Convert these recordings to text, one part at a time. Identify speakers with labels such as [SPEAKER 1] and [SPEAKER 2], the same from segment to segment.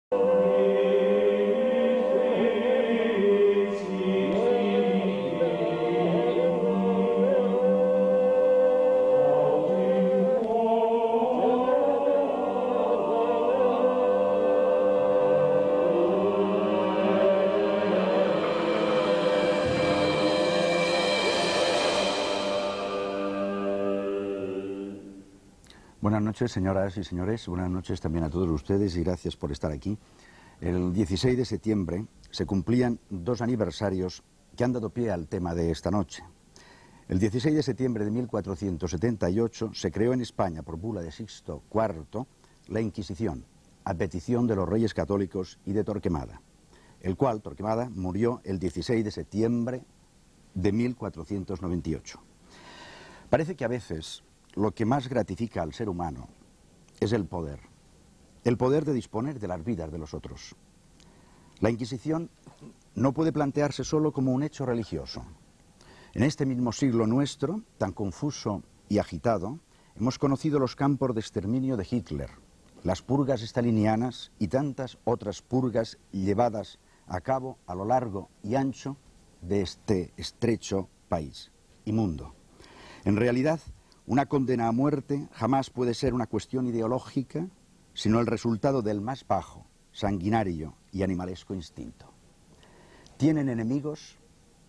[SPEAKER 1] Buenas noches, señoras y señores. Buenas noches también a todos ustedes y gracias por estar aquí. El 16 de septiembre se cumplían 2 aniversarios que han dado pie al tema de esta noche. El 16 de septiembre de 1478 se creó en España por bula de Sixto IV la Inquisición, a petición de los reyes católicos y de Torquemada, el cual, Torquemada, murió el 16 de septiembre de 1498. Parece que a veces lo que más gratifica al ser humano es el poder de disponer de las vidas de los otros. La Inquisición no puede plantearse solo como un hecho religioso. En este mismo siglo nuestro, tan confuso y agitado, hemos conocido los campos de exterminio de Hitler, las purgas stalinianas y tantas otras purgas llevadas a cabo a lo largo y ancho de este estrecho país y mundo. En realidad, una condena a muerte jamás puede ser una cuestión ideológica, sino el resultado del más bajo, sanguinario y animalesco instinto. Tienen enemigos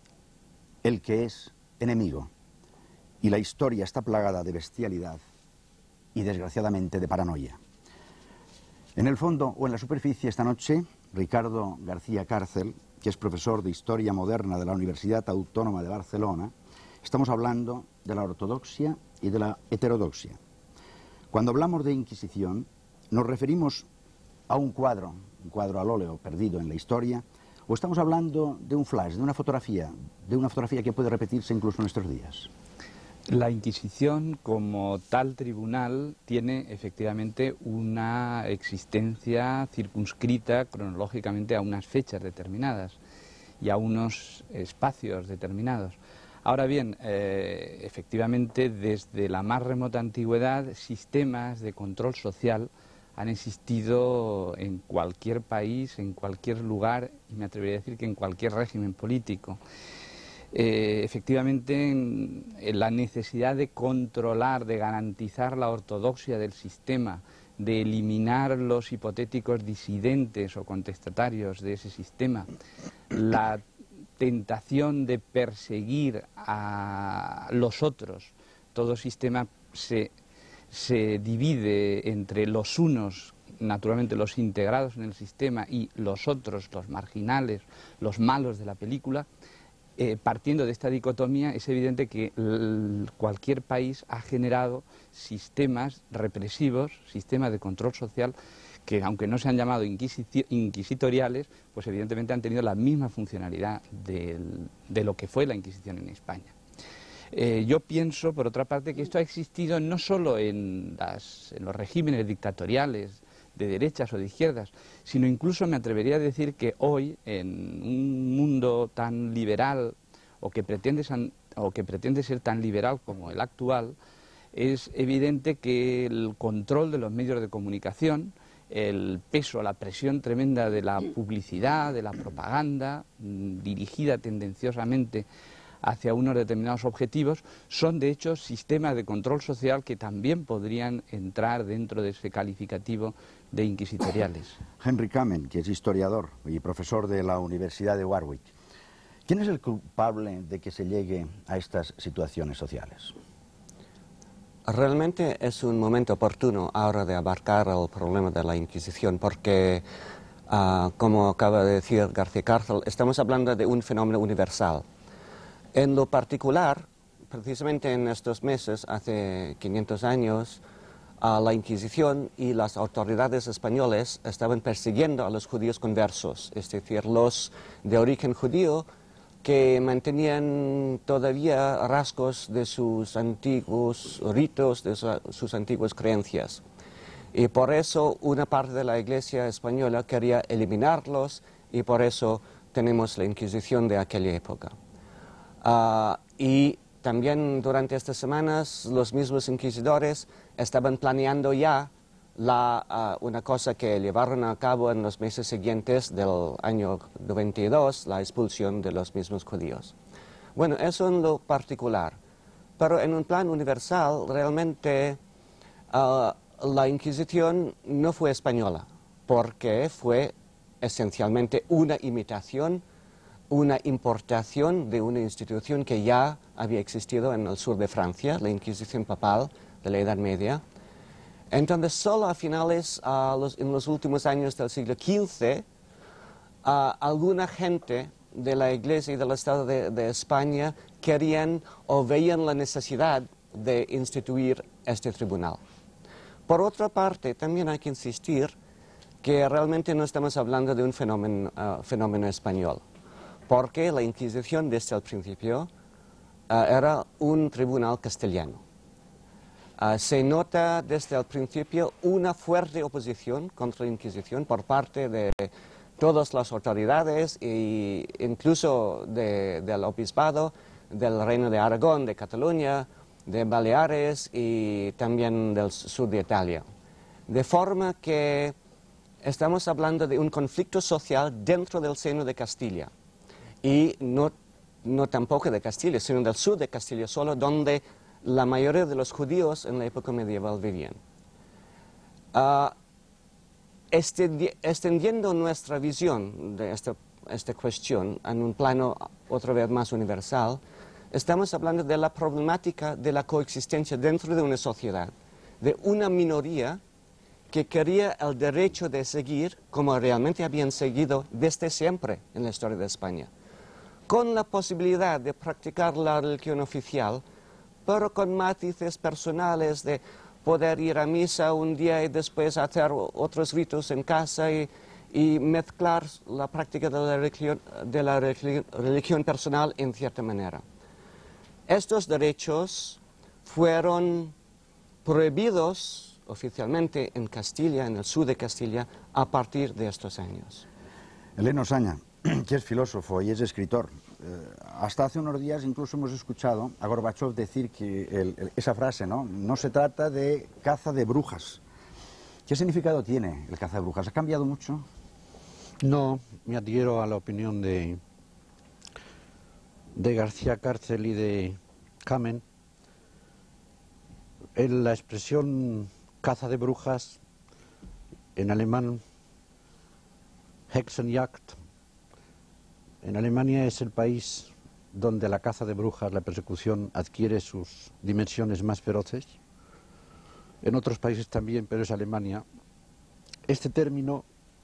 [SPEAKER 1] el que es enemigo, y la historia está plagada de bestialidad y desgraciadamente de paranoia. En el fondo o en la superficie esta noche, Ricardo García Cárcel, que es profesor de Historia Moderna de la Universidad Autónoma de Barcelona, estamos hablando de la ortodoxia y de la heterodoxia. Cuando hablamos de Inquisición, nos referimos a un cuadro al óleo perdido en la historia, o estamos hablando de un flash, de una fotografía que puede repetirse incluso en nuestros días.
[SPEAKER 2] La Inquisición, como tal tribunal, tiene efectivamente una existencia circunscrita cronológicamente a unas fechas determinadas y a unos espacios determinados. Ahora bien, efectivamente, desde la más remota antigüedad, sistemas de control social han existido en cualquier país, en cualquier lugar, y me atrevería a decir que en cualquier régimen político. Efectivamente, en la necesidad de controlar, de garantizar la ortodoxia del sistema, de eliminar los hipotéticos disidentes o contestatarios de ese sistema, la tentación de perseguir a los otros. Todo sistema se divide entre los unos, naturalmente los integrados en el sistema, y los otros, los marginales, los malos de la película. Partiendo de esta dicotomía, es evidente que cualquier país ha generado sistemas represivos, sistemas de control social, que aunque no se han llamado inquisitoriales, pues evidentemente han tenido la misma funcionalidad de lo que fue la Inquisición en España. Yo pienso, por otra parte, que esto ha existido no solo en los regímenes dictatoriales de derechas o de izquierdas, sino incluso me atrevería a decir que hoy, en un mundo tan liberal, o que pretende ser tan liberal como el actual, es evidente que el control de los medios de comunicación, el peso, la presión tremenda de la publicidad, de la propaganda, dirigida tendenciosamente hacia unos determinados objetivos, son de hecho sistemas de control social que también podrían entrar dentro de ese calificativo de inquisitoriales.
[SPEAKER 1] Henry Kamen, que es historiador y profesor de la Universidad de Warwick, ¿quién es el culpable de que se llegue a estas situaciones sociales?
[SPEAKER 3] Realmente es un momento oportuno ahora de abarcar el problema de la Inquisición porque, como acaba de decir García Cárcel, estamos hablando de un fenómeno universal. En lo particular, precisamente en estos meses, hace 500 años, la Inquisición y las autoridades españolas estaban persiguiendo a los judíos conversos, es decir, los de origen judío que mantenían todavía rasgos de sus antiguos ritos, de sus antiguas creencias. Y por eso una parte de la Iglesia española quería eliminarlos y por eso tenemos la Inquisición de aquella época. Y también durante estas semanas los mismos inquisidores estaban planeando ya una cosa que llevaron a cabo en los meses siguientes del año 92, la expulsión de los mismos judíos. Bueno, eso en lo particular, pero en un plan universal realmente la Inquisición no fue española, porque fue esencialmente una imitación, una importación de una institución que ya había existido en el sur de Francia, la Inquisición papal de la Edad Media. Entonces, solo a finales, en los últimos años del siglo XV, alguna gente de la Iglesia y del Estado de España querían o veían la necesidad de instituir este tribunal. Por otra parte, también hay que insistir que realmente no estamos hablando de un fenómeno español, porque la Inquisición desde el principio era un tribunal castellano. Se nota desde el principio una fuerte oposición contra la Inquisición por parte de todas las autoridades e incluso del obispado, del Reino de Aragón, de Cataluña, de Baleares y también del sur de Italia. De forma que estamos hablando de un conflicto social dentro del seno de Castilla y no tampoco de Castilla, sino del sur de Castilla solo, donde la mayoría de los judíos en la época medieval vivían. Extendiendo nuestra visión de esta cuestión en un plano otra vez más universal, estamos hablando de la problemática de la coexistencia dentro de una sociedad, de una minoría que quería el derecho de seguir como realmente habían seguido desde siempre en la historia de España, con la posibilidad de practicar la religión oficial, pero con matices personales de poder ir a misa un día y después hacer otros ritos en casa y mezclar la práctica de la religión personal en cierta manera. Estos derechos fueron prohibidos oficialmente en Castilla, en el sur de Castilla, a partir de estos años.
[SPEAKER 1] Eleno Osaña, que es filósofo y es escritor. Hasta hace unos días incluso hemos escuchado a Gorbachov decir que esa frase, no se trata de caza de brujas. ¿Qué significado tiene el caza de brujas? ¿Ha cambiado mucho?
[SPEAKER 4] No, me adhiero a la opinión de García Cárcel y de Kamen. La expresión caza de brujas, en alemán Hexenjagd, en Alemania es el país donde la caza de brujas, la persecución, adquiere sus dimensiones más feroces. En otros países también, pero es Alemania. Este término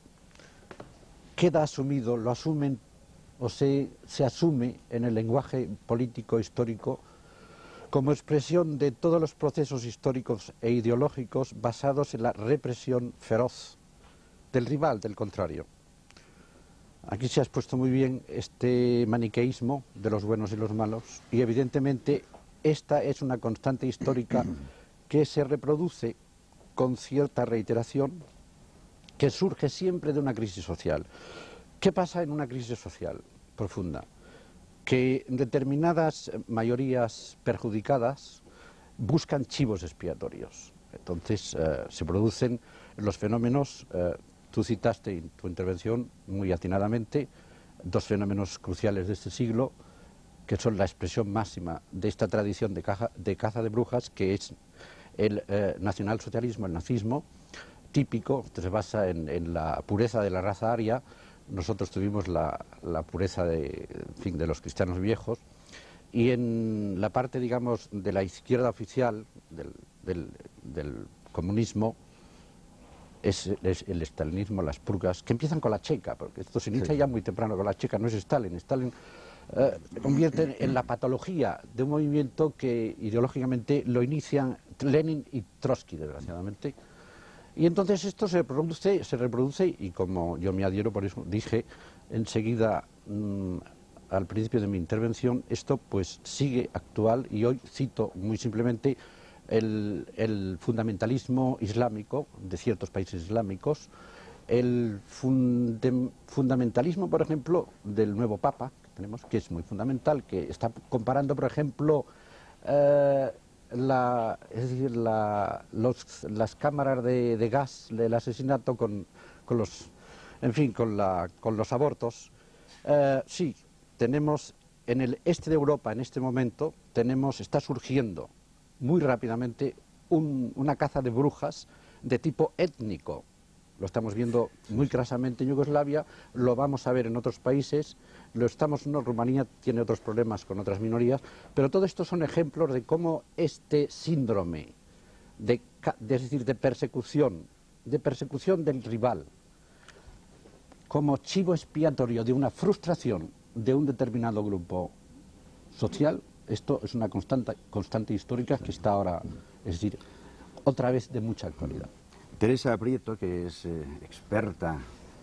[SPEAKER 4] queda asumido, lo asumen o se asume en el lenguaje político histórico como expresión de todos los procesos históricos e ideológicos basados en la represión feroz del rival, del contrario. Aquí se ha expuesto muy bien este maniqueísmo de los buenos y los malos, y evidentemente esta es una constante histórica que se reproduce con cierta reiteración, que surge siempre de una crisis social. ¿Qué pasa en una crisis social profunda? Que determinadas mayorías perjudicadas buscan chivos expiatorios. Entonces se producen los fenómenos. Tú citaste en tu intervención muy atinadamente dos fenómenos cruciales de este siglo, que son la expresión máxima de esta tradición de caza de brujas, que es el nacionalsocialismo, el nazismo, típico, que se basa en la pureza de la raza aria. Nosotros tuvimos la pureza de los cristianos viejos, y en la parte, digamos, de la izquierda oficial del comunismo, es el estalinismo, las purgas, que empiezan con la checa, porque esto se inicia ya muy temprano con la checa, no es Stalin. Stalin convierte en la patología de un movimiento que ideológicamente lo inician Lenin y Trotsky, desgraciadamente. Y entonces esto se reproduce y como yo me adhiero, por eso dije enseguida al principio de mi intervención, esto pues sigue actual, y hoy cito muy simplemente el fundamentalismo islámico de ciertos países islámicos, el fundamentalismo, por ejemplo, del nuevo Papa que tenemos, que es muy fundamental, que está comparando, por ejemplo, las cámaras de gas del asesinato con los abortos. Sí, tenemos en el este de Europa en este momento está surgiendo muy rápidamente una caza de brujas de tipo étnico. Lo estamos viendo muy crasamente en Yugoslavia, lo vamos a ver en otros países, Rumanía tiene otros problemas con otras minorías, pero todo esto son ejemplos de cómo este síndrome de persecución del rival, como chivo expiatorio de una frustración de un determinado grupo social, esto es una constante histórica que está ahora, es decir, otra vez de mucha actualidad.
[SPEAKER 1] Teresa Prieto, que es experta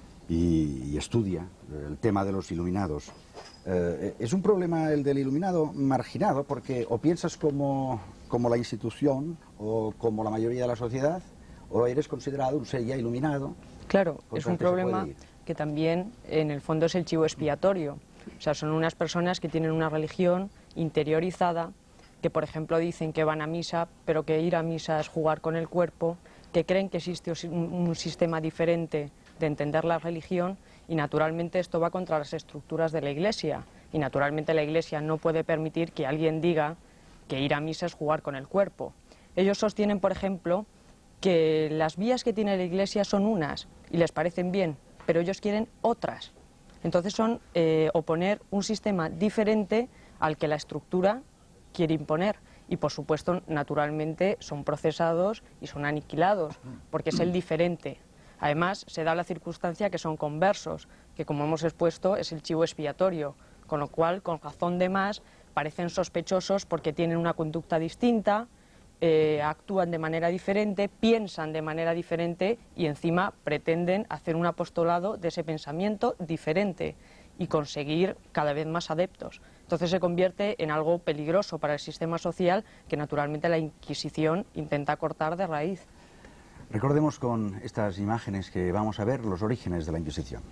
[SPEAKER 1] y estudia el tema de los iluminados, ¿es un problema el del iluminado marginado? Porque o piensas como la institución o como la mayoría de la sociedad, o eres considerado un ser ya iluminado.
[SPEAKER 5] Claro, es un problema que también en el fondo es el chivo expiatorio. O sea, son unas personas que tienen una religión interiorizada, que por ejemplo dicen que van a misa, pero que ir a misa es jugar con el cuerpo, que creen que existe un sistema diferente de entender la religión, y naturalmente esto va contra las estructuras de la Iglesia, y naturalmente la Iglesia no puede permitir que alguien diga que ir a misa es jugar con el cuerpo. Ellos sostienen, por ejemplo, que las vías que tiene la Iglesia son unas y les parecen bien, pero ellos quieren otras. Entonces son oponer un sistema diferente al que la estructura quiere imponer. Y por supuesto, naturalmente, son procesados y son aniquilados, porque es el diferente. Además, se da la circunstancia que son conversos, que como hemos expuesto es el chivo expiatorio, con lo cual, con razón de más, parecen sospechosos porque tienen una conducta distinta, actúan de manera diferente, piensan de manera diferente y encima pretenden hacer un apostolado de ese pensamiento diferente y conseguir cada vez más adeptos. Entonces se convierte en algo peligroso para el sistema social que naturalmente la Inquisición intenta cortar de raíz.
[SPEAKER 1] Recordemos con estas imágenes que vamos a ver los orígenes de la Inquisición.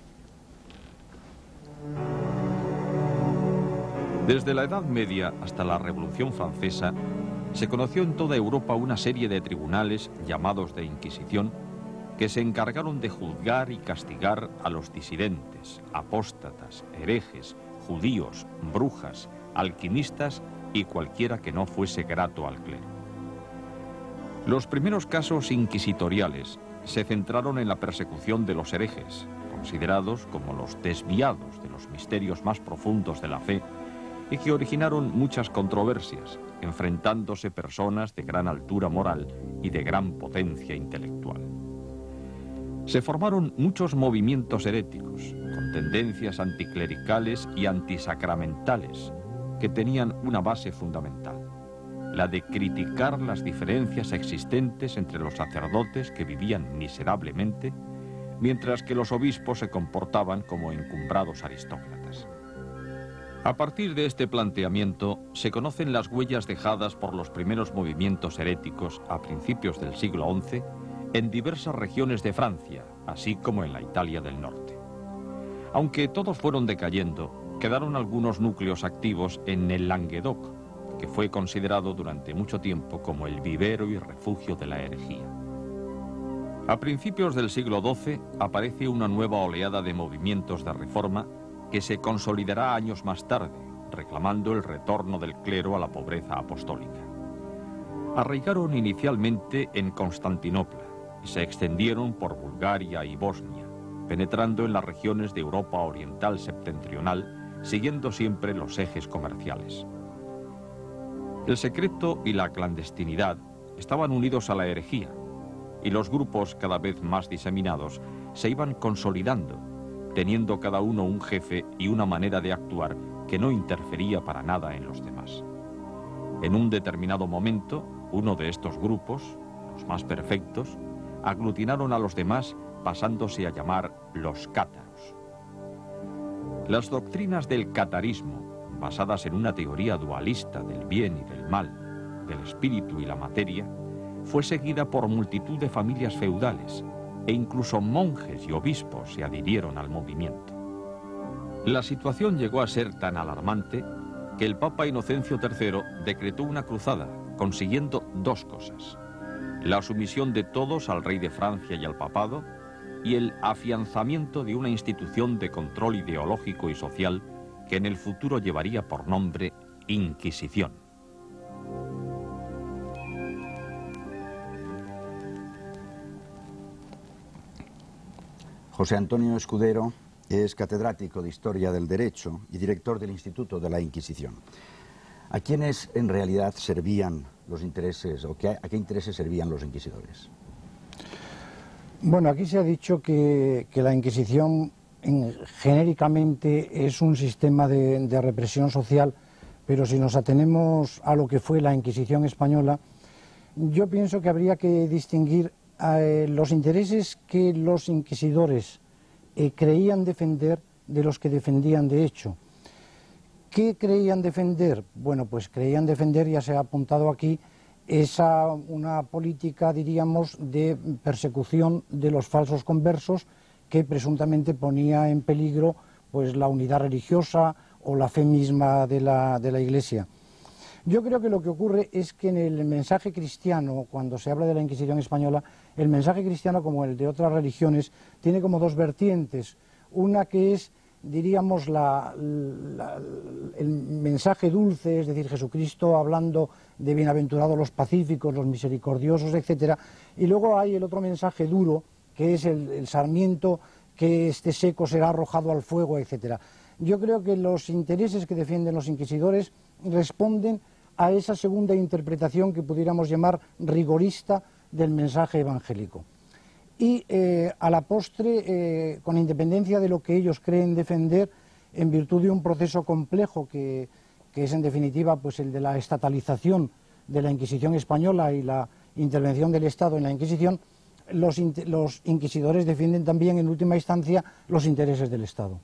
[SPEAKER 6] Desde la Edad Media hasta la Revolución Francesa, se conoció en toda Europa una serie de tribunales llamados de Inquisición que se encargaron de juzgar y castigar a los disidentes, apóstatas, herejes, judíos, brujas, alquimistas y cualquiera que no fuese grato al clero. Los primeros casos inquisitoriales se centraron en la persecución de los herejes, considerados como los desviados de los misterios más profundos de la fe, y que originaron muchas controversias, enfrentándose personas de gran altura moral y de gran potencia intelectual. Se formaron muchos movimientos heréticos, con tendencias anticlericales y antisacramentales, que tenían una base fundamental, la de criticar las diferencias existentes entre los sacerdotes que vivían miserablemente, mientras que los obispos se comportaban como encumbrados aristócratas. A partir de este planteamiento, se conocen las huellas dejadas por los primeros movimientos heréticos a principios del siglo XI en diversas regiones de Francia, así como en la Italia del norte. Aunque todos fueron decayendo, quedaron algunos núcleos activos en el Languedoc, que fue considerado durante mucho tiempo como el vivero y refugio de la herejía. A principios del siglo XII aparece una nueva oleada de movimientos de reforma que se consolidará años más tarde, reclamando el retorno del clero a la pobreza apostólica. Arraigaron inicialmente en Constantinopla y se extendieron por Bulgaria y Bosnia, penetrando en las regiones de Europa oriental septentrional, siguiendo siempre los ejes comerciales. El secreto y la clandestinidad estaban unidos a la herejía, y los grupos cada vez más diseminados se iban consolidando, teniendo cada uno un jefe y una manera de actuar que no interfería para nada en los demás. En un determinado momento, uno de estos grupos, los más perfectos, aglutinaron a los demás pasándose a llamar los cátaros. Las doctrinas del catarismo, basadas en una teoría dualista del bien y del mal, del espíritu y la materia, fue seguida por multitud de familias feudales, e incluso monjes y obispos se adhirieron al movimiento. La situación llegó a ser tan alarmante que el Papa Inocencio III decretó una cruzada consiguiendo dos cosas: la sumisión de todos al rey de Francia y al papado, y el afianzamiento de una institución de control ideológico y social que en el futuro llevaría por nombre Inquisición.
[SPEAKER 1] José Antonio Escudero es catedrático de Historia del Derecho y director del Instituto de la Inquisición. ¿A quiénes en realidad servían los intereses o a qué intereses servían los inquisidores?
[SPEAKER 7] Bueno, aquí se ha dicho que la Inquisición genéricamente es un sistema de represión social, pero si nos atenemos a lo que fue la Inquisición española, yo pienso que habría que distinguir los intereses que los inquisidores creían defender de los que defendían de hecho. ¿Qué creían defender? Bueno, pues creían defender, ya se ha apuntado aquí, una política, diríamos, de persecución de los falsos conversos que presuntamente ponía en peligro pues la unidad religiosa o la fe misma de la Iglesia. Yo creo que lo que ocurre es que en el mensaje cristiano, cuando se habla de la Inquisición española, el mensaje cristiano, como el de otras religiones, tiene como dos vertientes. Una que es, diríamos, el mensaje dulce, es decir, Jesucristo hablando de bienaventurados los pacíficos, los misericordiosos, etc. Y luego hay el otro mensaje duro, que es el sarmiento que esté seco será arrojado al fuego, etc. Yo creo que los intereses que defienden los inquisidores responden a esa segunda interpretación que pudiéramos llamar rigorista del mensaje evangélico. Y a la postre, con independencia de lo que ellos creen defender, en virtud de un proceso complejo que es en definitiva pues el de la estatalización de la Inquisición española y la intervención del Estado en la Inquisición, los inquisidores defienden también en última instancia los intereses del Estado.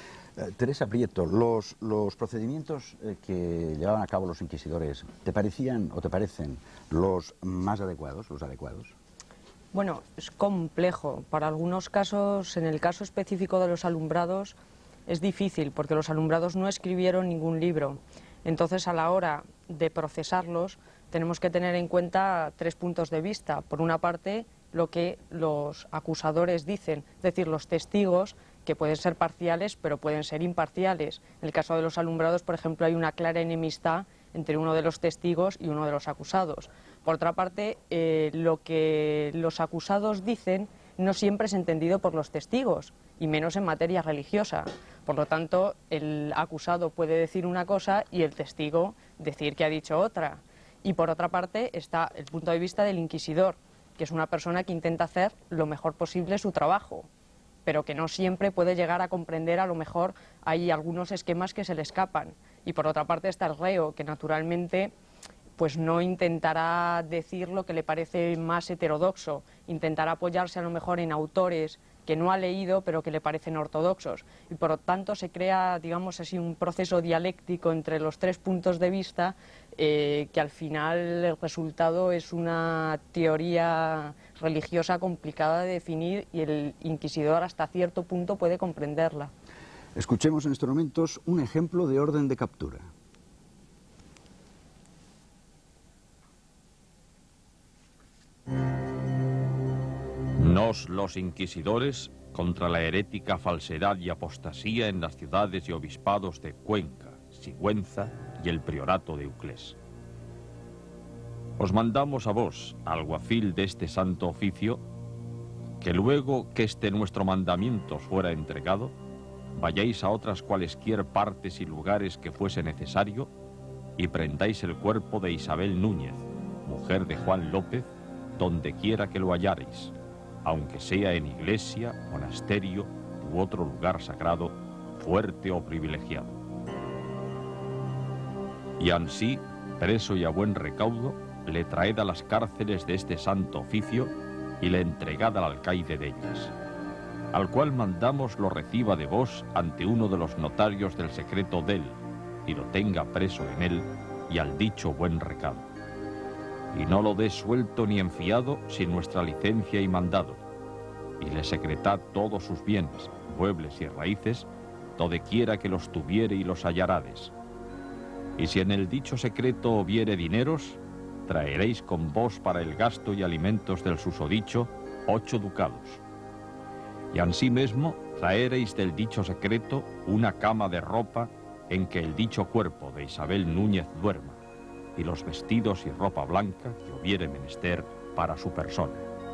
[SPEAKER 1] Teresa Prieto, los procedimientos que llevaban a cabo los inquisidores, ¿te parecían o te parecen los más adecuados, los adecuados?
[SPEAKER 5] Bueno, es complejo. Para algunos casos, en el caso específico de los alumbrados, es difícil porque los alumbrados no escribieron ningún libro. Entonces, a la hora de procesarlos, tenemos que tener en cuenta tres puntos de vista. Por una parte, lo que los acusadores dicen, es decir, los testigos, que pueden ser parciales, pero pueden ser imparciales. En el caso de los alumbrados, por ejemplo, hay una clara enemistad entre uno de los testigos y uno de los acusados. Por otra parte, lo que los acusados dicen no siempre es entendido por los testigos, y menos en materia religiosa. Por lo tanto, el acusado puede decir una cosa y el testigo decir que ha dicho otra. Y por otra parte está el punto de vista del inquisidor, que es una persona que intenta hacer lo mejor posible su trabajo, pero que no siempre puede llegar a comprender, a lo mejor hay algunos esquemas que se le escapan. Y por otra parte está el reo, que naturalmente pues no intentará decir lo que le parece más heterodoxo, intentará apoyarse a lo mejor en autores que no ha leído pero que le parecen ortodoxos. Y por lo tanto se crea, digamos así, un proceso dialéctico entre los tres puntos de vista que al final el resultado es una teoría religiosa complicada de definir y el inquisidor hasta cierto punto puede comprenderla.
[SPEAKER 1] Escuchemos en estos momentos un ejemplo de orden de captura.
[SPEAKER 6] Nos, los inquisidores, contra la herética falsedad y apostasía en las ciudades y obispados de Cuenca, Sigüenza y el priorato de Uclés. Os mandamos a vos, alguacil de este santo oficio, que luego que este nuestro mandamiento fuera entregado, vayáis a otras cualesquier partes y lugares que fuese necesario y prendáis el cuerpo de Isabel Núñez, mujer de Juan López, donde quiera que lo hallareis, aunque sea en iglesia, monasterio u otro lugar sagrado, fuerte o privilegiado. Y ansí, preso y a buen recaudo, le traed a las cárceles de este santo oficio y le entregad al alcaide de ellas, al cual mandamos lo reciba de vos ante uno de los notarios del secreto dél, y lo tenga preso en él y al dicho buen recado. Y no lo dé suelto ni enfiado sin nuestra licencia y mandado, y le secretad todos sus bienes, muebles y raíces, donde quiera que los tuviere y los hallarades. Y si en el dicho secreto viere dineros, traeréis con vos para el gasto y alimentos del susodicho 8 ducados. Y ansimesmo traeréis del dicho secreto una cama de ropa en que el dicho cuerpo de Isabel Núñez duerma, y los vestidos y ropa blanca que hubiere menester para su persona.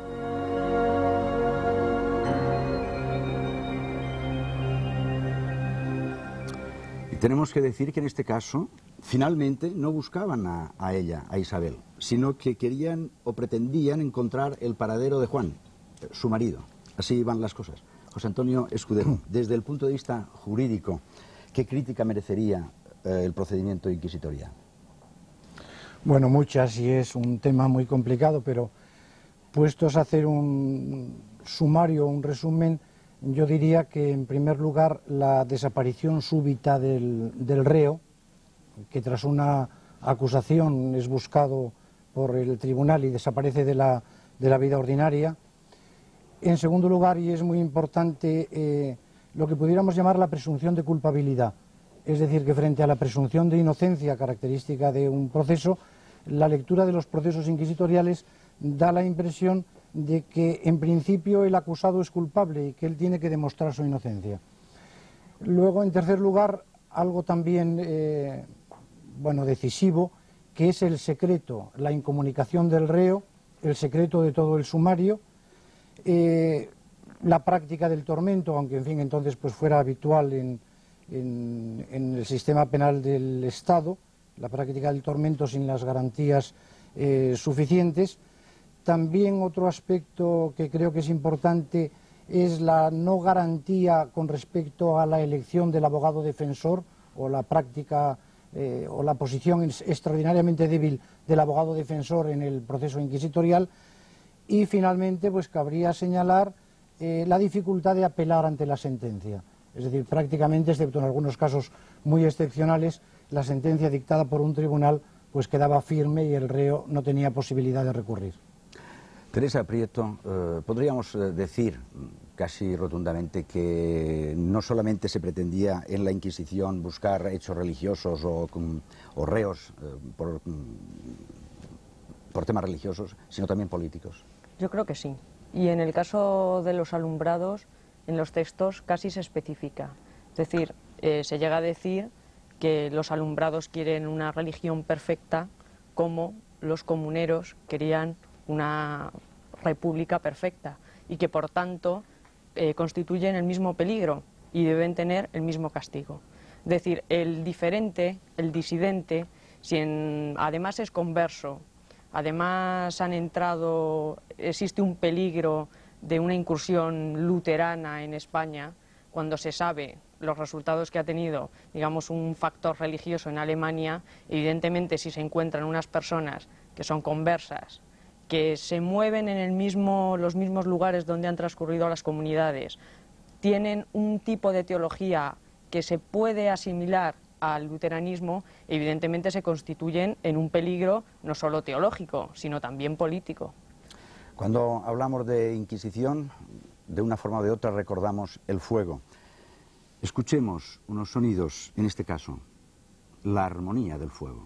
[SPEAKER 1] Y tenemos que decir que en este caso, finalmente no buscaban a ella, a Isabel, sino que querían o pretendían encontrar el paradero de Juan, su marido. Así iban las cosas. José Antonio Escudero, desde el punto de vista jurídico, ¿qué crítica merecería el procedimiento inquisitorial?
[SPEAKER 7] Bueno, muchas, y es un tema muy complicado, pero puestos a hacer un sumario, un resumen, yo diría que en primer lugar la desaparición súbita del reo, que tras una acusación es buscado por el tribunal y desaparece de la vida ordinaria. En segundo lugar, y es muy importante, lo que pudiéramos llamar la presunción de culpabilidad. Es decir, que frente a la presunción de inocencia característica de un proceso, la lectura de los procesos inquisitoriales da la impresión de que en principio el acusado es culpable y que él tiene que demostrar su inocencia. Luego, en tercer lugar, algo también decisivo, que es el secreto, la incomunicación del reo, el secreto de todo el sumario, la práctica del tormento, aunque en fin entonces pues fuera habitual en el sistema penal del Estado, la práctica del tormento sin las garantías suficientes. También otro aspecto que creo que es importante es la no garantía con respecto a la elección del abogado defensor o la práctica o la posición extraordinariamente débil del abogado defensor en el proceso inquisitorial. Y finalmente pues cabría señalar la dificultad de apelar ante la sentencia. Es decir, prácticamente, excepto en algunos casos muy excepcionales, la sentencia dictada por un tribunal pues quedaba firme y el reo no tenía posibilidad de recurrir.
[SPEAKER 1] Teresa Prieto, podríamos decir casi rotundamente que no solamente se pretendía en la Inquisición buscar hechos religiosos o reos por temas religiosos, sino también políticos.
[SPEAKER 5] Yo creo que sí. Y en el caso de los alumbrados, en los textos casi se especifica. Es decir, se llega a decir que los alumbrados quieren una religión perfecta, como los comuneros querían una república perfecta, y que por tanto constituyen el mismo peligro y deben tener el mismo castigo. Es decir, el diferente, el disidente, si además es converso, además existe un peligro de una incursión luterana en España, cuando se sabe los resultados que ha tenido, digamos, un factor religioso en Alemania, evidentemente si se encuentran unas personas que son conversas, que se mueven en los mismos lugares donde han transcurrido las comunidades, tienen un tipo de teología que se puede asimilar al luteranismo, evidentemente se constituyen en un peligro no solo teológico, sino también político.
[SPEAKER 1] Cuando hablamos de Inquisición, de una forma o de otra recordamos el fuego. Escuchemos unos sonidos, en este caso, la armonía del fuego.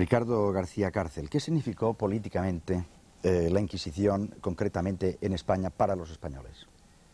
[SPEAKER 1] Ricardo García Cárcel, ¿qué significó políticamente la Inquisición, concretamente en España, para los españoles?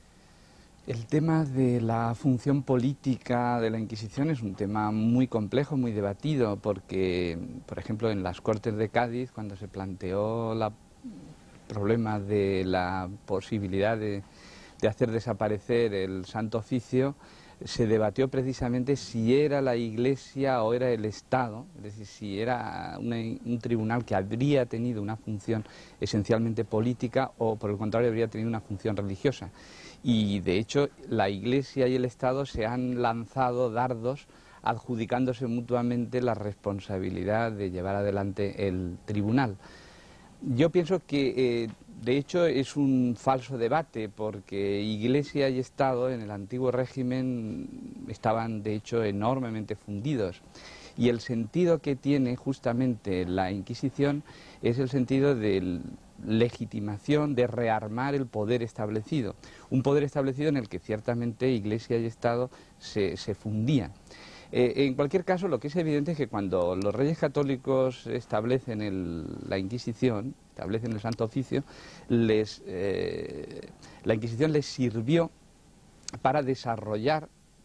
[SPEAKER 2] El tema de la función política de la Inquisición es un tema muy complejo, muy debatido, porque, por ejemplo, en las Cortes de Cádiz, cuando se planteó el problema de la posibilidad de hacer desaparecer el Santo Oficio, se debatió precisamente si era la Iglesia o era el Estado, es decir, si era un tribunal que habría tenido una función esencialmente política o, por el contrario, habría tenido una función religiosa. Y, de hecho, la Iglesia y el Estado se han lanzado dardos adjudicándose mutuamente la responsabilidad de llevar adelante el tribunal. Yo pienso que, de hecho, es un falso debate, porque Iglesia y Estado en el antiguo régimen estaban, de hecho, enormemente fundidos. Y el sentido que tiene justamente la Inquisición es el sentido de legitimación, de rearmar el poder establecido. Un poder establecido en el que ciertamente Iglesia y Estado se fundían. En cualquier caso, lo que es evidente es que cuando los reyes católicos establecen la Inquisición, establecen el Santo Oficio, la Inquisición les sirvió para desarrollar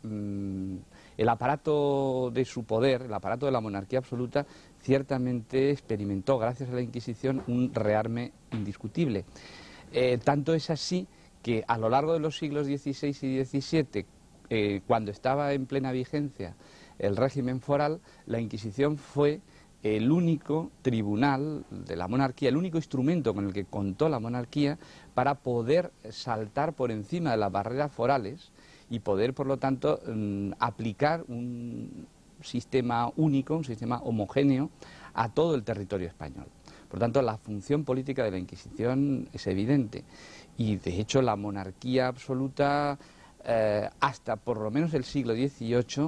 [SPEAKER 2] el aparato de su poder, el aparato de la monarquía absoluta. Ciertamente experimentó, gracias a la Inquisición, un rearme indiscutible. Tanto es así que a lo largo de los siglos XVI y XVII, cuando estaba en plena vigencia el régimen foral, la Inquisición fue el único tribunal de la monarquía, el único instrumento con el que contó la monarquía para poder saltar por encima de las barreras forales y poder, por lo tanto, aplicar un sistema único, un sistema homogéneo a todo el territorio español. Por tanto, la función política de la Inquisición es evidente y, de hecho, la monarquía absoluta, hasta por lo menos el siglo XVIII,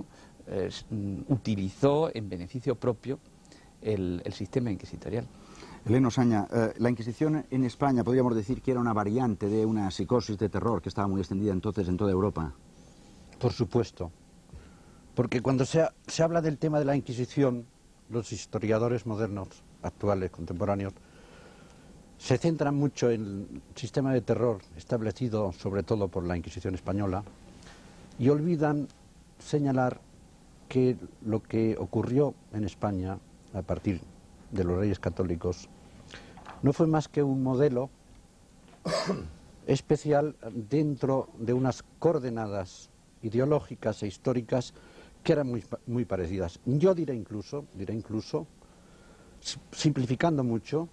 [SPEAKER 2] utilizó en beneficio propio el sistema inquisitorial.
[SPEAKER 1] Elena Osaña, la Inquisición en España podríamos decir que era una variante de una psicosis de terror que estaba muy extendida entonces en toda Europa.
[SPEAKER 4] Por supuesto, porque cuando se habla del tema de la Inquisición, los historiadores modernos, actuales, contemporáneos, se centran mucho en el sistema de terror establecido sobre todo por la Inquisición española y olvidan señalar que lo que ocurrió en España a partir de los Reyes Católicos no fue más que un modelo especial dentro de unas coordenadas ideológicas e históricas que eran muy parecidas. Yo diré incluso, simplificando mucho,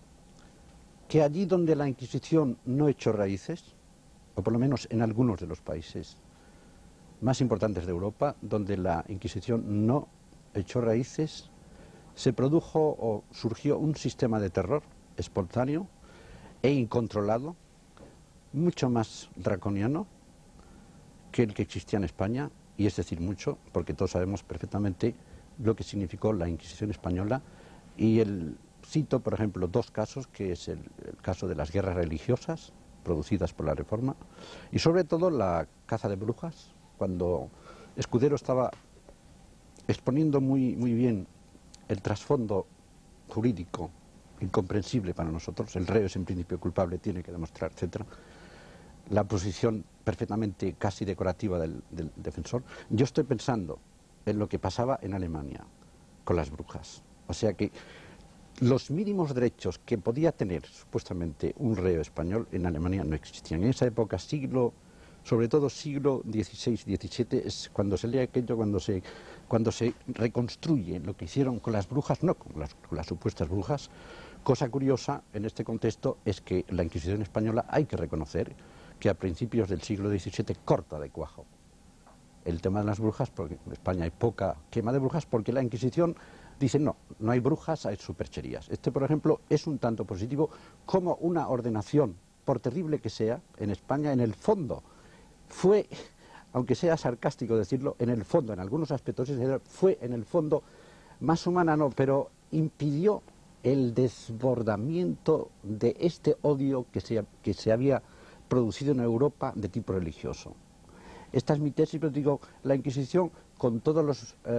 [SPEAKER 4] que allí donde la Inquisición no echó raíces, o por lo menos en algunos de los países más importantes de Europa, donde la Inquisición no echó raíces, se produjo o surgió un sistema de terror espontáneo e incontrolado, mucho más draconiano que el que existía en España, y es decir mucho, porque todos sabemos perfectamente lo que significó la Inquisición española, y cito, por ejemplo, dos casos, que es el caso de las guerras religiosas producidas por la Reforma, y sobre todo la caza de brujas, cuando Escudero estaba exponiendo muy bien el trasfondo jurídico incomprensible para nosotros, el reo es en principio culpable, tiene que demostrar, etc. La posición perfectamente casi decorativa del defensor. Yo estoy pensando en lo que pasaba en Alemania con las brujas. O sea que los mínimos derechos que podía tener supuestamente un reo español en Alemania no existían. En esa época, sobre todo siglo XVI, XVII, es cuando se lee aquello, cuando se reconstruye lo que hicieron con las brujas, no con las supuestas brujas. Cosa curiosa en este contexto es que la Inquisición española, hay que reconocer que a principios del siglo XVII corta de cuajo el tema de las brujas, porque en España hay poca quema de brujas, porque la Inquisición dice no hay brujas, hay supercherías. Por ejemplo, es un tanto positivo como una ordenación, por terrible que sea, en España, en el fondo, fue, aunque sea sarcástico decirlo, en el fondo, en algunos aspectos, fue en el fondo más humana, no, pero impidió el desbordamiento de este odio que se había producido en Europa de tipo religioso. Esta es mi tesis, pero digo, la Inquisición, con todos los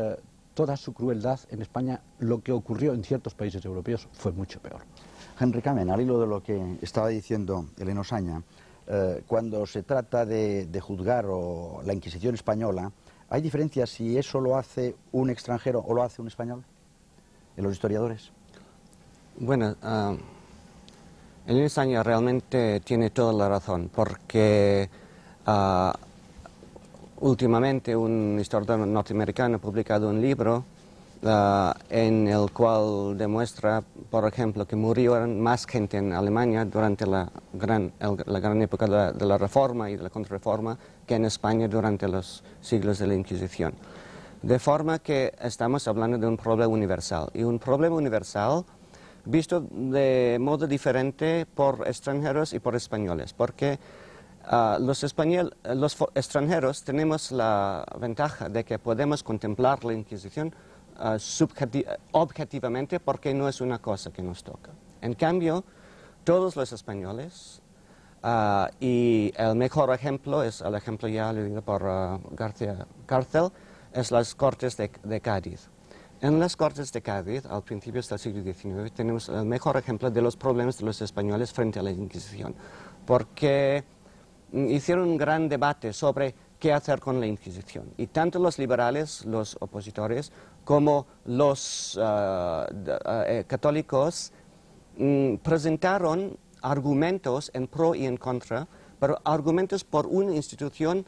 [SPEAKER 4] toda su crueldad, en España lo que ocurrió en ciertos países europeos fue mucho peor.
[SPEAKER 1] Henry Kamen, al hilo de lo que estaba diciendo Elena Osaña, cuando se trata de juzgar la Inquisición española, ¿hay diferencias si eso lo hace un extranjero o lo hace un español en los historiadores?
[SPEAKER 3] Bueno, Elena Osaña realmente tiene toda la razón, porque últimamente un historiador norteamericano ha publicado un libro en el cual demuestra, por ejemplo, que murió más gente en Alemania durante la gran época de la Reforma y de la Contrarreforma que en España durante los siglos de la Inquisición. De forma que estamos hablando de un problema universal, y un problema universal visto de modo diferente por extranjeros y por españoles, porque los extranjeros tenemos la ventaja de que podemos contemplar la Inquisición objetivamente, porque no es una cosa que nos toca. En cambio, todos los españoles, y el mejor ejemplo es el ejemplo ya leído por García Cárcel, es las Cortes de Cádiz. En las Cortes de Cádiz, al principios del siglo XIX, tenemos el mejor ejemplo de los problemas de los españoles frente a la Inquisición, porque hicieron un gran debate sobre qué hacer con la Inquisición. Y tanto los liberales, los opositores, como los católicos presentaron argumentos en pro y en contra, pero argumentos por una institución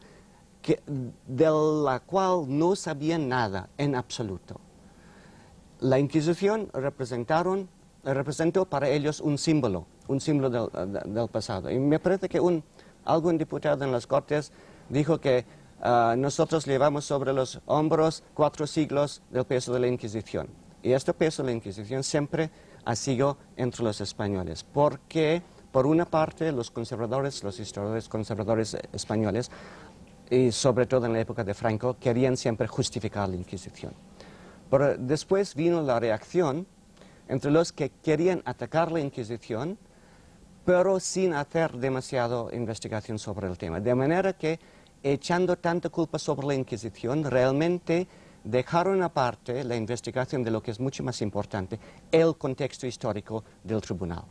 [SPEAKER 3] de la cual no sabían nada en absoluto. La Inquisición representó para ellos un símbolo del pasado. Y me parece que algún diputado en las Cortes dijo que nosotros llevamos sobre los hombros 4 siglos del peso de la Inquisición. Y este peso de la Inquisición siempre ha sido entre los españoles, porque por una parte los historiadores conservadores españoles, y sobre todo en la época de Franco, querían siempre justificar la Inquisición. Pero después vino la reacción entre los que querían atacar la Inquisición, pero sin hacer demasiada investigación sobre el tema. De manera que, echando tanta culpa sobre la Inquisición, realmente dejaron aparte la investigación de lo que es mucho más importante, el contexto histórico del tribunal.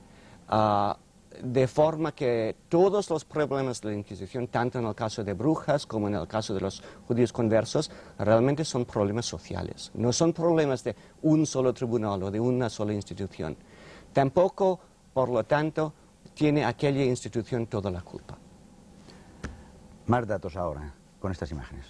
[SPEAKER 3] De forma que todos los problemas de la Inquisición, tanto en el caso de Brujas como en el caso de los judíos conversos, realmente son problemas sociales. No son problemas de un solo tribunal o de una sola institución. Tampoco, por lo tanto, tiene aquella institución toda la culpa.
[SPEAKER 1] Más datos ahora, con estas imágenes.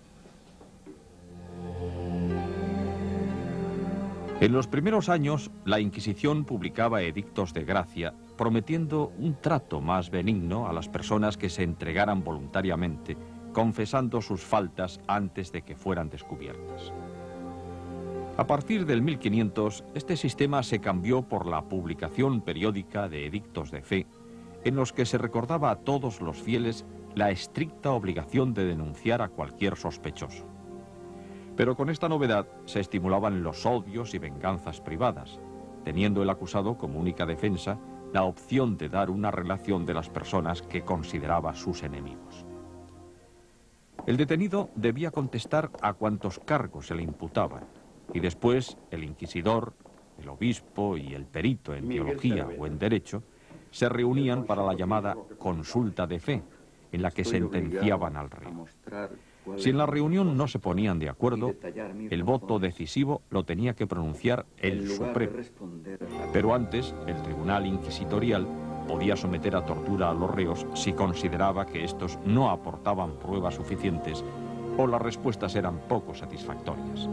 [SPEAKER 6] En los primeros años, la Inquisición publicaba edictos de gracia, prometiendo un trato más benigno a las personas que se entregaran voluntariamente, confesando sus faltas antes de que fueran descubiertas. A partir del 1500, este sistema se cambió por la publicación periódica de edictos de fe, en los que se recordaba a todos los fieles la estricta obligación de denunciar a cualquier sospechoso. Pero con esta novedad se estimulaban los odios y venganzas privadas, teniendo el acusado como única defensa la opción de dar una relación de las personas que consideraba sus enemigos. El detenido debía contestar a cuantos cargos se le imputaban, y después el inquisidor, el obispo y el perito en teología o en derecho se reunían para la llamada consulta de fe, en la que sentenciaban al rey. Si en la reunión no se ponían de acuerdo, el voto decisivo lo tenía que pronunciar el Supremo. Pero antes, el tribunal inquisitorial podía someter a tortura a los reos si consideraba que estos no aportaban pruebas suficientes o las respuestas eran poco satisfactorias.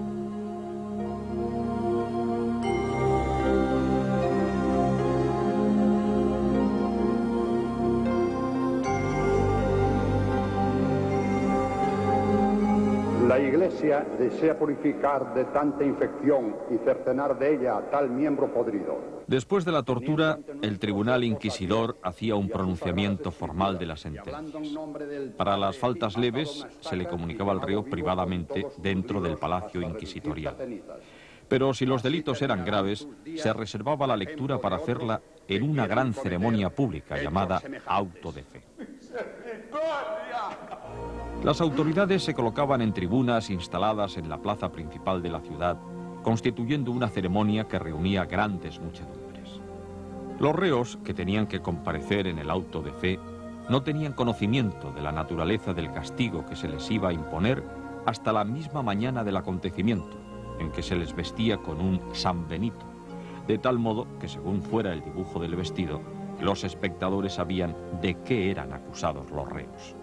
[SPEAKER 8] La Iglesia desea purificar de tanta infección y cercenar de ella tal miembro podrido.
[SPEAKER 6] Después de la tortura, el tribunal inquisidor hacía un pronunciamiento formal de las sentencias. Para las faltas leves, se le comunicaba al reo privadamente dentro del palacio inquisitorial. Pero si los delitos eran graves, se reservaba la lectura para hacerla en una gran ceremonia pública llamada auto de fe. Las autoridades se colocaban en tribunas instaladas en la plaza principal de la ciudad, constituyendo una ceremonia que reunía grandes muchedumbres. Los reos, que tenían que comparecer en el auto de fe, no tenían conocimiento de la naturaleza del castigo que se les iba a imponer hasta la misma mañana del acontecimiento, en que se les vestía con un San Benito, de tal modo que, según fuera el dibujo del vestido, los espectadores sabían de qué eran acusados los reos.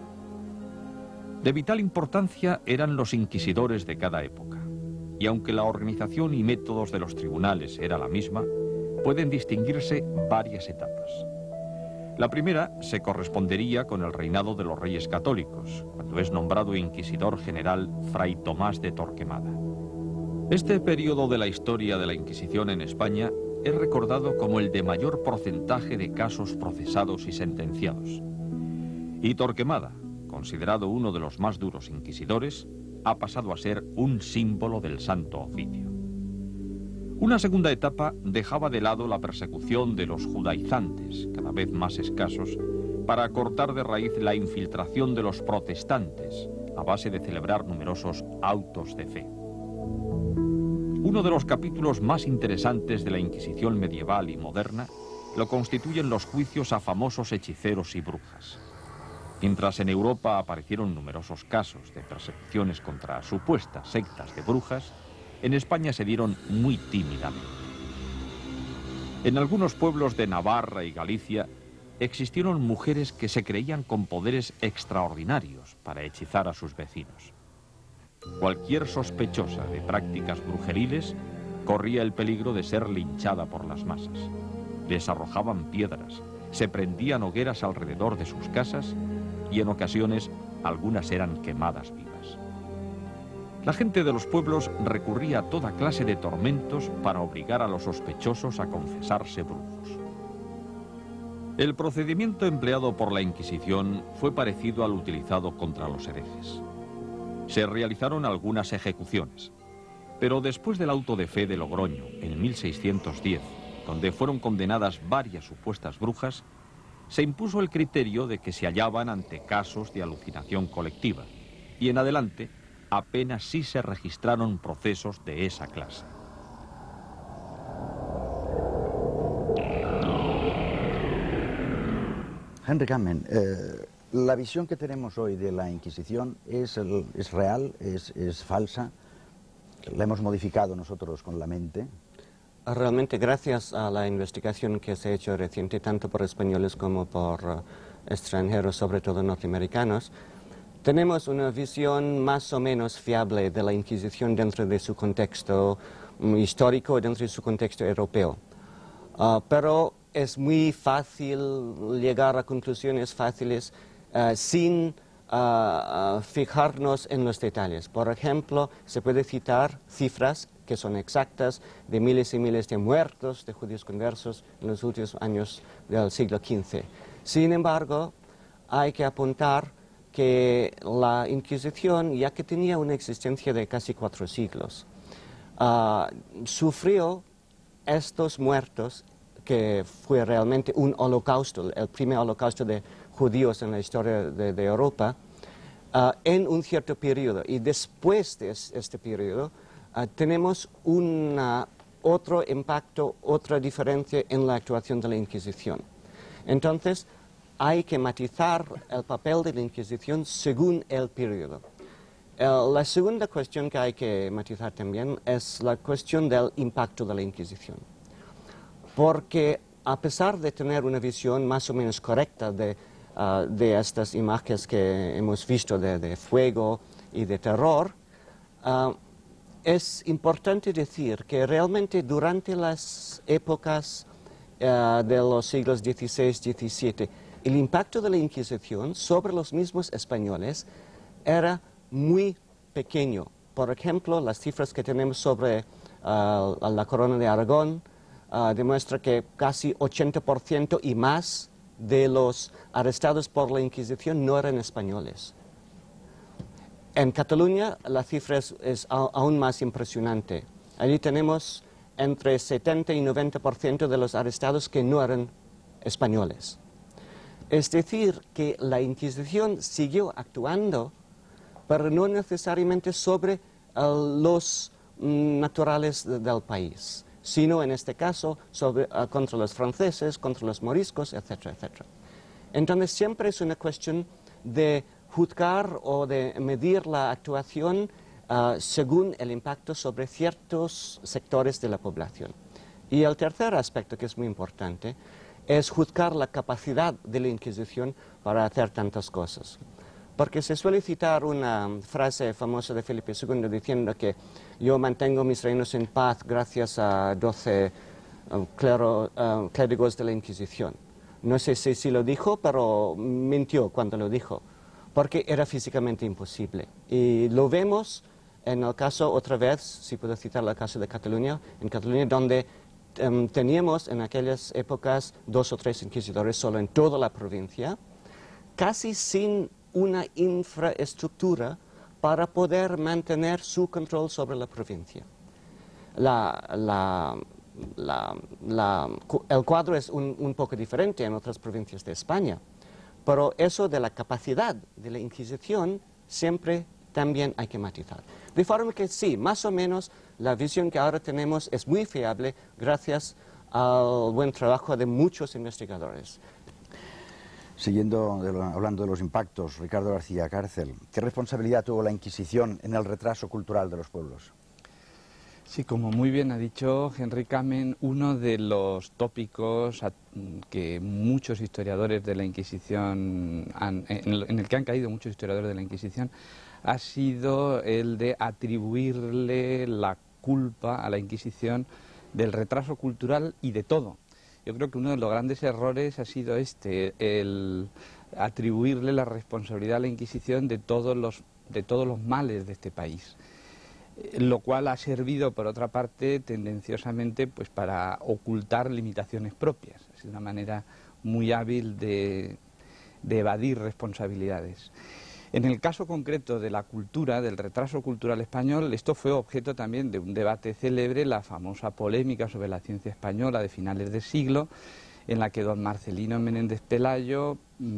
[SPEAKER 6] De vital importancia eran los inquisidores de cada época, y aunque la organización y métodos de los tribunales era la misma, pueden distinguirse varias etapas. La primera se correspondería con el reinado de los reyes católicos, cuando es nombrado inquisidor general Fray Tomás de Torquemada. Este periodo de la historia de la Inquisición en España es recordado como el de mayor porcentaje de casos procesados y sentenciados. Y Torquemada, considerado uno de los más duros inquisidores, ha pasado a ser un símbolo del Santo Oficio. Una segunda etapa dejaba de lado la persecución de los judaizantes, cada vez más escasos, para cortar de raíz la infiltración de los protestantes, a base de celebrar numerosos autos de fe. Uno de los capítulos más interesantes de la Inquisición medieval y moderna lo constituyen los juicios a famosos hechiceros y brujas. Mientras en Europa aparecieron numerosos casos de persecuciones contra supuestas sectas de brujas, en España se dieron muy tímidamente. En algunos pueblos de Navarra y Galicia existieron mujeres que se creían con poderes extraordinarios para hechizar a sus vecinos. Cualquier sospechosa de prácticas brujeriles corría el peligro de ser linchada por las masas. Les arrojaban piedras, se prendían hogueras alrededor de sus casas y en ocasiones algunas eran quemadas vivas. La gente de los pueblos recurría a toda clase de tormentos para obligar a los sospechosos a confesarse brujos. El procedimiento empleado por la Inquisición fue parecido al utilizado contra los herejes. Se realizaron algunas ejecuciones, pero después del auto de fe de Logroño, en 1610, donde fueron condenadas varias supuestas brujas, se impuso el criterio de que se hallaban ante casos de alucinación colectiva, y en adelante apenas sí se registraron procesos de esa clase.
[SPEAKER 1] Henry Kamen, la visión que tenemos hoy de la Inquisición es real, es falsa, la hemos modificado nosotros con la mente.
[SPEAKER 3] Realmente, gracias a la investigación que se ha hecho reciente, tanto por españoles como por extranjeros, sobre todo norteamericanos, tenemos una visión más o menos fiable de la Inquisición dentro de su contexto histórico, dentro de su contexto europeo. Pero es muy fácil llegar a conclusiones fáciles sin fijarnos en los detalles. Por ejemplo, se puede citar cifras que son exactas de miles y miles de muertos de judíos conversos en los últimos años del siglo XV. Sin embargo, hay que apuntar que la Inquisición, ya que tenía una existencia de casi 4 siglos, sufrió estos muertos, que fue realmente un holocausto, el primer holocausto de judíos en la historia de Europa, en un cierto periodo. Y después de este periodo, tenemos otro impacto, otra diferencia en la actuación de la Inquisición. Entonces, hay que matizar el papel de la Inquisición según el periodo. La segunda cuestión que hay que matizar también es la cuestión del impacto de la Inquisición. Porque a pesar de tener una visión más o menos correcta de estas imágenes que hemos visto de fuego y de terror, es importante decir que realmente durante las épocas de los siglos XVI, XVII, el impacto de la Inquisición sobre los mismos españoles era muy pequeño. Por ejemplo, las cifras que tenemos sobre la Corona de Aragón demuestra que casi 80% y más de los arrestados por la Inquisición no eran españoles. En Cataluña la cifra es aún más impresionante. Allí tenemos entre 70 y 90% de los arrestados que no eran españoles. Es decir, que la Inquisición siguió actuando pero no necesariamente sobre los naturales del país, sino en este caso contra los franceses, contra los moriscos, etcétera, etcétera. Entonces siempre es una cuestión de juzgar o de medir la actuación según el impacto sobre ciertos sectores de la población. Y el tercer aspecto, que es muy importante, es juzgar la capacidad de la Inquisición para hacer tantas cosas. Porque se suele citar una frase famosa de Felipe II diciendo que yo mantengo mis reinos en paz gracias a 12 clérigos de la Inquisición. No sé si lo dijo, pero mintió cuando lo dijo, porque era físicamente imposible. Y lo vemos en el caso, otra vez, si puedo citar el caso de Cataluña, en Cataluña donde teníamos en aquellas épocas 2 o 3 inquisidores solo en toda la provincia, casi sin una infraestructura para poder mantener su control sobre la provincia. El cuadro es un poco diferente en otras provincias de España, pero eso de la capacidad de la Inquisición siempre también hay que matizar. De forma que sí, más o menos la visión que ahora tenemos es muy fiable gracias al buen trabajo de muchos investigadores.
[SPEAKER 1] Hablando de los impactos, Ricardo García Cárcel, ¿qué responsabilidad tuvo la Inquisición en el retraso cultural de los pueblos?
[SPEAKER 2] Sí, como muy bien ha dicho Henry Kamen, uno de los tópicos que muchos historiadores de la Inquisición, en el que han caído muchos historiadores de la Inquisición, ha sido el de atribuirle la culpa a la Inquisición del retraso cultural y de todo. Yo creo que uno de los grandes errores ha sido el atribuirle la responsabilidad a la Inquisición de todos los males de este país, lo cual ha servido, por otra parte, tendenciosamente pues para ocultar limitaciones propias. Es una manera muy hábil de evadir responsabilidades. En el caso concreto de la cultura, del retraso cultural español, esto fue objeto también de un debate célebre, la famosa polémica sobre la ciencia española de finales de siglo, en la que don Marcelino Menéndez Pelayo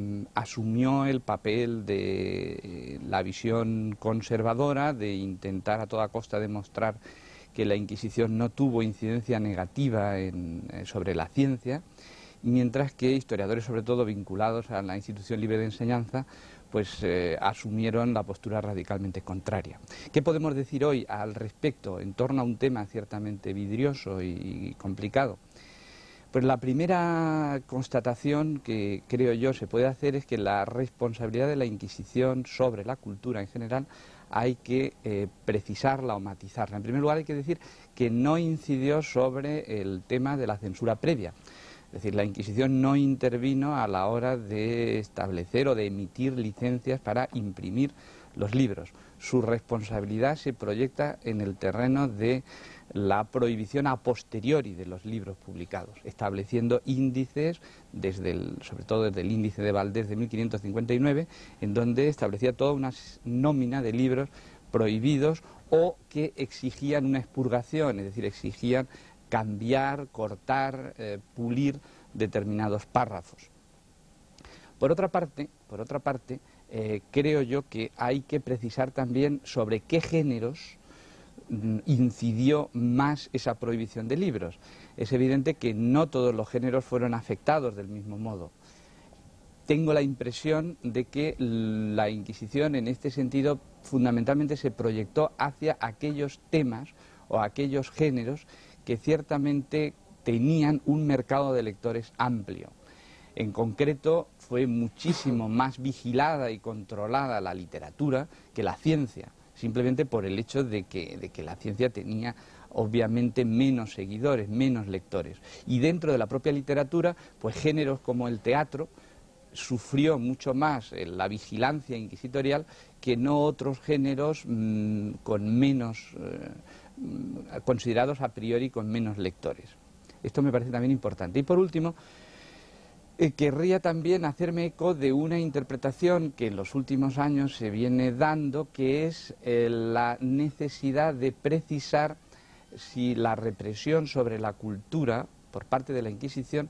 [SPEAKER 2] asumió el papel de la visión conservadora, de intentar a toda costa demostrar que la Inquisición no tuvo incidencia negativa sobre la ciencia, mientras que historiadores, sobre todo vinculados a la institución libre de enseñanza, pues asumieron la postura radicalmente contraria. ¿Qué podemos decir hoy al respecto en torno a un tema ciertamente vidrioso y complicado? Pues la primera constatación que creo yo se puede hacer es que la responsabilidad de la Inquisición sobre la cultura en general hay que precisarla o matizarla. En primer lugar hay que decir que no incidió sobre el tema de la censura previa. Es decir, la Inquisición no intervino a la hora de establecer o de emitir licencias para imprimir los libros. Su responsabilidad se proyecta en el terreno de la prohibición a posteriori de los libros publicados, estableciendo índices, sobre todo desde el índice de Valdés de 1559, en donde establecía toda una nómina de libros prohibidos o que exigían una expurgación, es decir, exigían cambiar, cortar, pulir determinados párrafos. Por otra parte, creo yo que hay que precisar también sobre qué géneros incidió más esa prohibición de libros. Es evidente que no todos los géneros fueron afectados del mismo modo. Tengo la impresión de que la Inquisición en este sentido fundamentalmente se proyectó hacia aquellos temas o aquellos géneros que ciertamente tenían un mercado de lectores amplio. En concreto, fue muchísimo más vigilada y controlada la literatura que la ciencia, simplemente por el hecho de que la ciencia tenía obviamente menos seguidores, menos lectores. Y dentro de la propia literatura, pues géneros como el teatro sufrió mucho más la vigilancia inquisitorial que no otros géneros con menos considerados a priori con menos lectores. Esto me parece también importante. Y por último, querría también hacerme eco de una interpretación que en los últimos años se viene dando, que es la necesidad de precisar si la represión sobre la cultura por parte de la Inquisición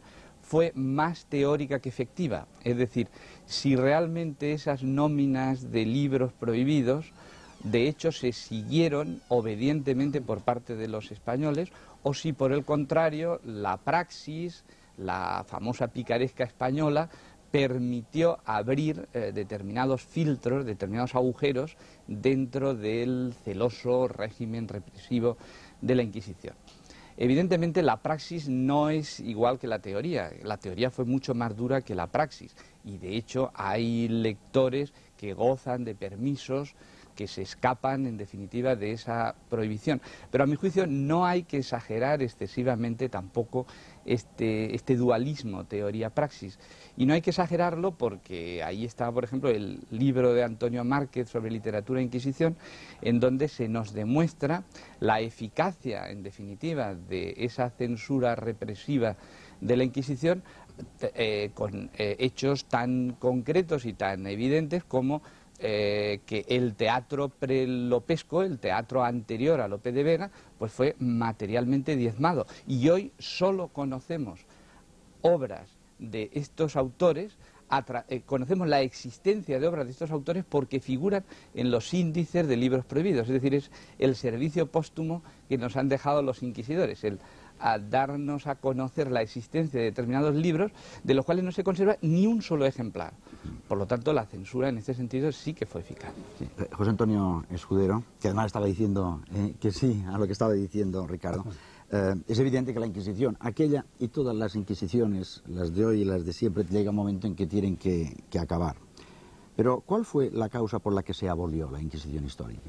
[SPEAKER 2] fue más teórica que efectiva. Es decir, si realmente esas nóminas de libros prohibidos de hecho se siguieron obedientemente por parte de los españoles, o si por el contrario la praxis, la famosa picaresca española, permitió abrir determinados filtros, determinados agujeros dentro del celoso régimen represivo de la Inquisición. Evidentemente la praxis no es igual que la teoría fue mucho más dura que la praxis, y de hecho hay lectores que gozan de permisos que se escapan en definitiva de esa prohibición. Pero a mi juicio no hay que exagerar excesivamente tampoco este dualismo teoría-praxis. Y no hay que exagerarlo porque ahí está, por ejemplo, el libro de Antonio Márquez sobre literatura e Inquisición, en donde se nos demuestra la eficacia, en definitiva, de esa censura represiva de la Inquisición con hechos tan concretos y tan evidentes como que el teatro prelopesco, el teatro anterior a Lope de Vega, pues fue materialmente diezmado. Y hoy solo conocemos obras de estos autores, conocemos la existencia de obras de estos autores porque figuran en los índices de libros prohibidos. Es decir, es el servicio póstumo que nos han dejado los inquisidores, a darnos a conocer la existencia de determinados libros de los cuales no se conserva ni un solo ejemplar. Por lo tanto, la censura en este sentido sí que fue eficaz.
[SPEAKER 1] Sí. José Antonio Escudero, que además estaba diciendo que sí a lo que estaba diciendo Ricardo, es evidente que la Inquisición, aquella y todas las Inquisiciones, las de hoy y las de siempre, llega un momento en que tienen que acabar. Pero, ¿cuál fue la causa por la que se abolió la Inquisición histórica?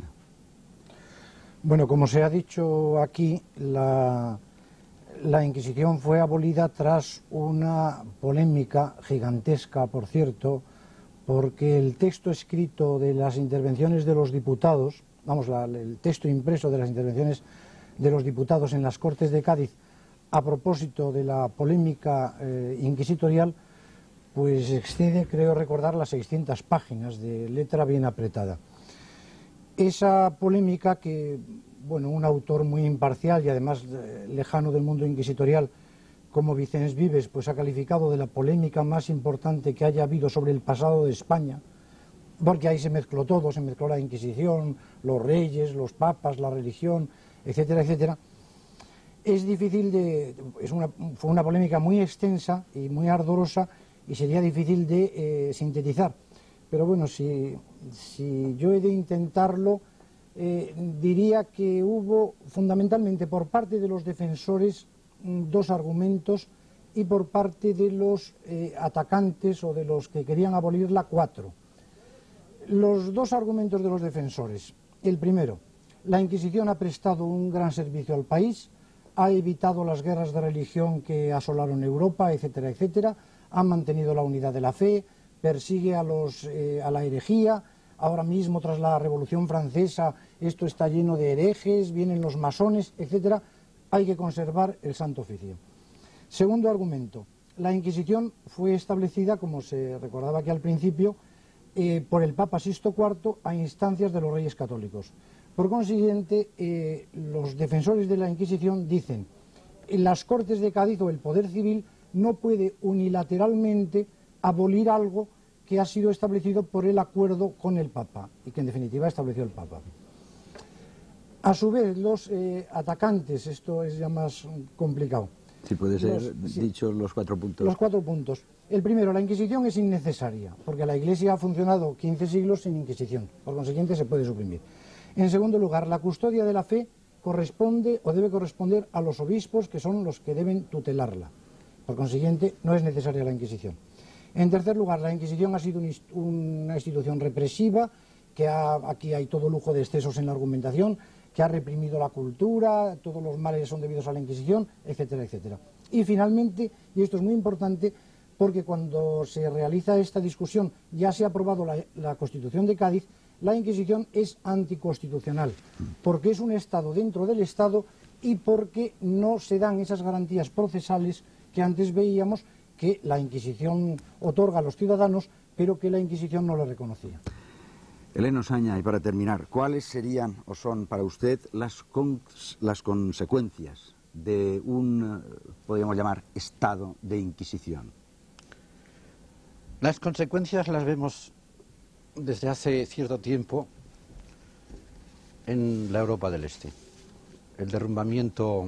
[SPEAKER 7] Bueno, como se ha dicho aquí, la Inquisición fue abolida tras una polémica gigantesca, por cierto, porque el texto escrito de las intervenciones de los diputados, el texto impreso de las intervenciones de los diputados en las Cortes de Cádiz a propósito de la polémica inquisitorial, pues excede, creo recordar, las 600 páginas de letra bien apretada. Esa polémica que, bueno, un autor muy imparcial y además lejano del mundo inquisitorial como Vicens Vives, pues ha calificado de la polémica más importante que haya habido sobre el pasado de España, porque ahí se mezcló todo, se mezcló la Inquisición, los reyes, los papas, la religión, etcétera, etcétera. Es difícil fue una polémica muy extensa y muy ardorosa y sería difícil de sintetizar. Pero bueno, si yo he de intentarlo, diría que hubo fundamentalmente por parte de los defensores dos argumentos y por parte de los atacantes o de los que querían abolirla 4. Los dos argumentos de los defensores. El primero, la Inquisición ha prestado un gran servicio al país, ha evitado las guerras de religión que asolaron Europa, etcétera, etcétera, ha mantenido la unidad de la fe, persigue a la herejía. Ahora mismo, tras la Revolución Francesa, esto está lleno de herejes, vienen los masones, etcétera. Hay que conservar el Santo Oficio. Segundo argumento, la Inquisición fue establecida, como se recordaba aquí al principio, por el Papa Sixto IV a instancias de los Reyes Católicos. Por consiguiente, los defensores de la Inquisición dicen que las Cortes de Cádiz o el Poder Civil no puede unilateralmente abolir algo que ha sido establecido por el acuerdo con el Papa y que en definitiva estableció el Papa. A su vez, los atacantes, esto es ya más complicado.
[SPEAKER 1] Si puede ser dicho los 4 puntos.
[SPEAKER 7] Los 4 puntos. El primero, la Inquisición es innecesaria, porque la Iglesia ha funcionado 15 siglos sin Inquisición, por consiguiente se puede suprimir. En segundo lugar, la custodia de la fe corresponde o debe corresponder a los obispos, que son los que deben tutelarla. Por consiguiente, no es necesaria la Inquisición. En tercer lugar, la Inquisición ha sido una institución represiva, que aquí hay todo lujo de excesos en la argumentación, que ha reprimido la cultura, todos los males son debidos a la Inquisición, etcétera, etcétera. Y finalmente, y esto es muy importante, porque cuando se realiza esta discusión, ya se ha aprobado la Constitución de Cádiz, la Inquisición es anticonstitucional, porque es un Estado dentro del Estado y porque no se dan esas garantías procesales que antes veíamos que la Inquisición otorga a los ciudadanos, pero que la Inquisición no le reconocía.
[SPEAKER 1] Elena Osaña, y para terminar, ¿cuáles serían o son para usted las consecuencias de un, podríamos llamar, estado de Inquisición?
[SPEAKER 4] Las consecuencias las vemos desde hace cierto tiempo en la Europa del Este. El derrumbamiento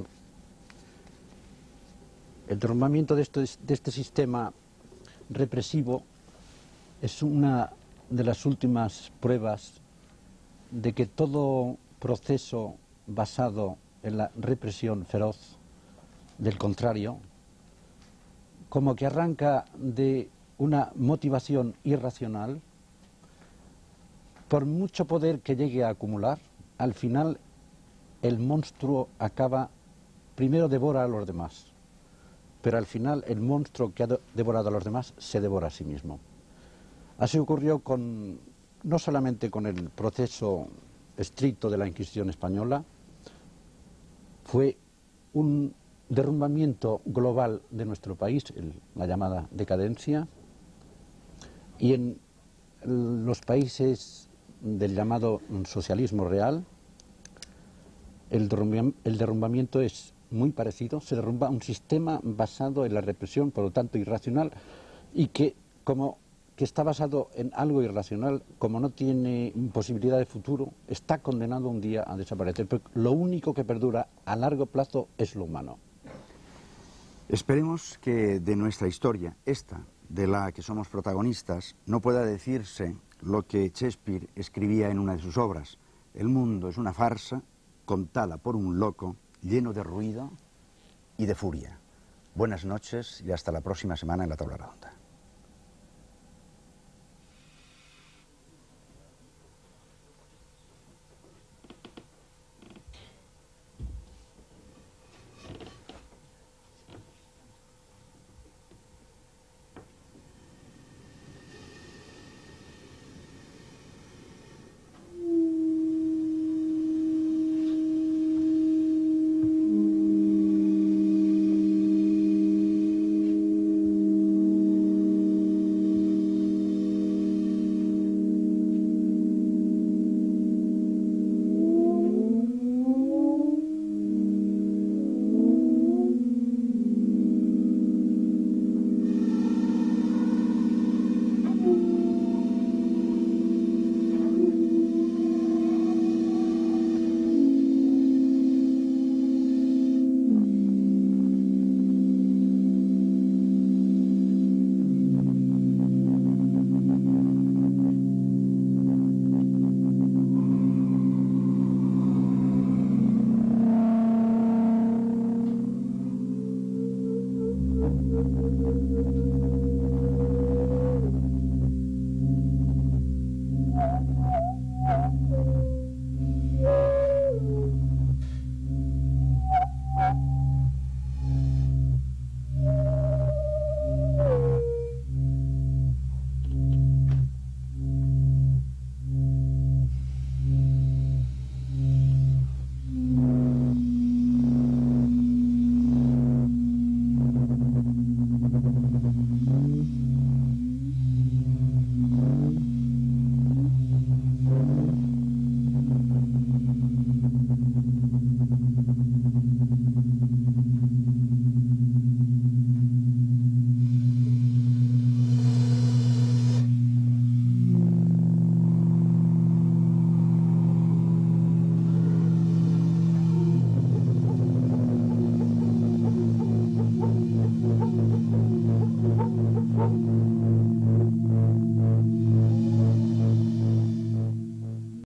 [SPEAKER 4] de este sistema represivo es una de las últimas pruebas de que todo proceso basado en la represión feroz del contrario, como que arranca de una motivación irracional, por mucho poder que llegue a acumular, al final el monstruo acaba, primero devora a los demás, pero al final el monstruo que ha devorado a los demás se devora a sí mismo. Así ocurrió no solamente con el proceso estricto de la Inquisición española, fue un derrumbamiento global de nuestro país, la llamada decadencia, y en los países del llamado socialismo real, el derrumbamiento es muy parecido. Se derrumba un sistema basado en la represión, por lo tanto irracional, y que está basado en algo irracional, como no tiene posibilidad de futuro, está condenado un día a desaparecer. Pero lo único que perdura a largo plazo es lo humano.
[SPEAKER 1] Esperemos que de nuestra historia, esta de la que somos protagonistas, no pueda decirse lo que Shakespeare escribía en una de sus obras: el mundo es una farsa contada por un loco, lleno de ruido y de furia. Buenas noches y hasta la próxima semana en la Tabla Redonda.